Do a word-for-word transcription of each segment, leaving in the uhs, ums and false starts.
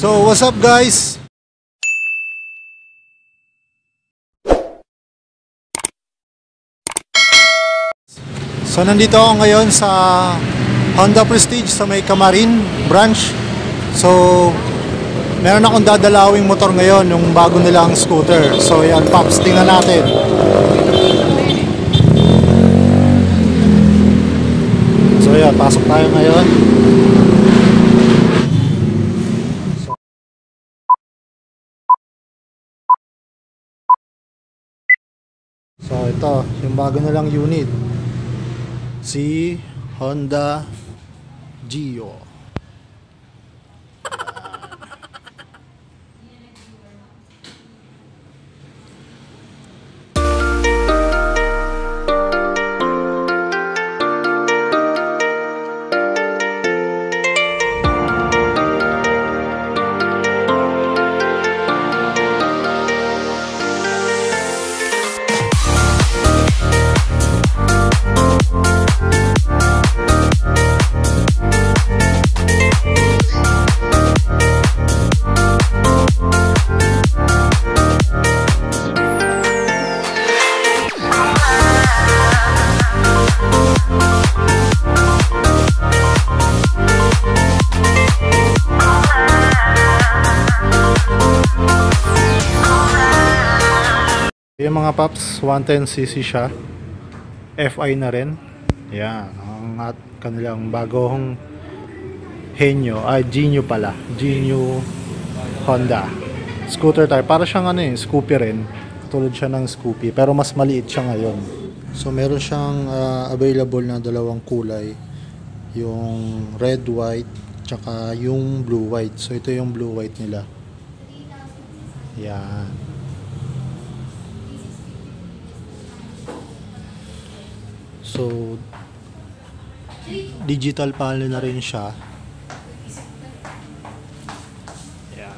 So what's up guys? So nandito ako ngayon sa Honda Prestige sa may Camarin branch. So meron akong dadalawing motor ngayon, yung bago nilang scooter. So yan, Pops, tingnan natin. So yan, pasok tayo ngayon. So ito, yung bago nilang unit, si Honda Gio. Yung mga Pops, one ten c c siya, F I na rin. Yan, ang at kanilang bagong Henyo, ay Genio pala, Genio Honda scooter type. Para siyang ano eh, Scoopy rin, tulad siya ng Scoopy, pero mas maliit siya ngayon. So meron siyang uh, available na dalawang kulay, yung red white tsaka yung blue white. So ito yung blue white nila. Yan. So digital panel na rin siya. Yeah.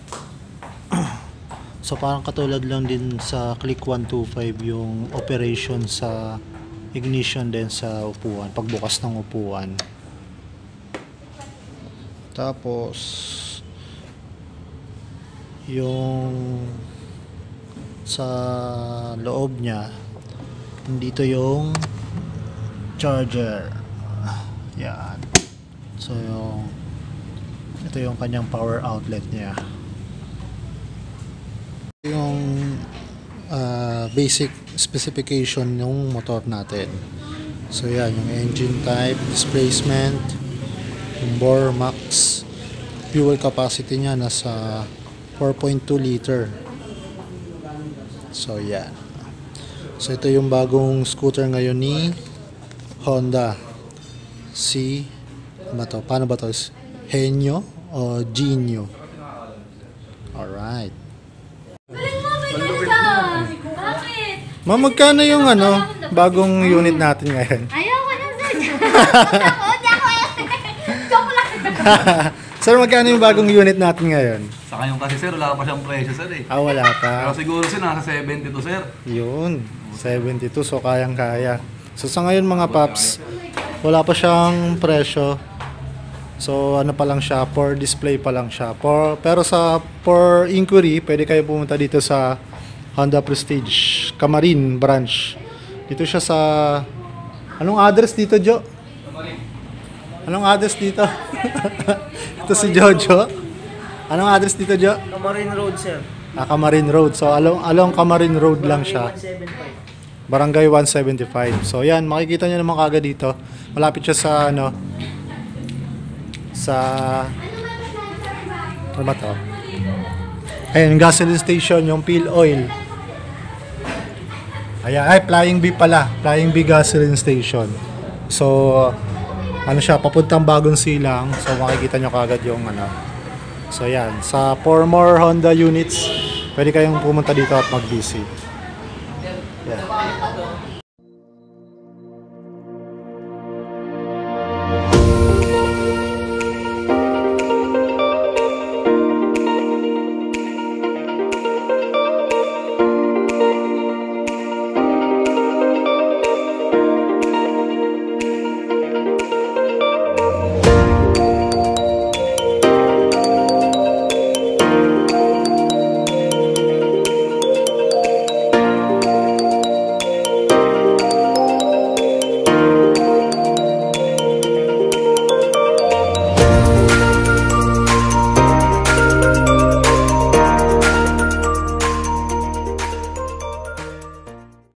So parang katulad lang din sa Click one twenty-five yung operation sa ignition din sa upuan, pagbukas ng upuan. Tapos yung sa loob niya, dito yung charger. Yan. So yung ito yung kanyang power outlet niya. Yung uh, basic specification ng motor natin. So yan, yung engine type, displacement, yung bore max, fuel capacity niya nasa four point two liter. So yan. So ito yung bagong scooter ngayon ni Honda, si ano to? Paano ba to? Henyo o Genio? Alright. Ma'am, magkano yung ano bagong unit natin ngayon? Ayoko na sir. Joke lang. Sir, magkano yung bagong unit natin ngayon? Sa kayong kasi sir, wala pa siyang presyo sir eh. Ah, wala pa. Pero siguro sir, nasa seventy-two sir. Yun, seventy-two, so kayang-kaya. So sa ngayon mga Pops, wala pa siyang presyo. So ano pa lang siya, for display pa lang siya. For, pero sa for inquiry, pwede kayo pumunta dito sa Honda Prestige Camarin branch. Dito siya sa, anong address dito, Jo? Anong address dito? Ito si Jojo. Anong address dito, Jo? Camarin Road, sir. Ah, Camarin Road. So along, along Camarin Road lang siya. one seventy-five. Barangay one seventy-five. So yan, makikita nyo naman kagad dito. Malapit siya sa ano, sa ano ba to? Ayun, gasoline station, yung Peel Oil. Ayan, ay Flying B pala, Flying B gasoline station. So ano siya, papuntang Bagong Silang. So makikita nyo kagad yung ano. So yan, sa for more Honda units, pwede kayong pumunta dito at mag-visit. Yeah.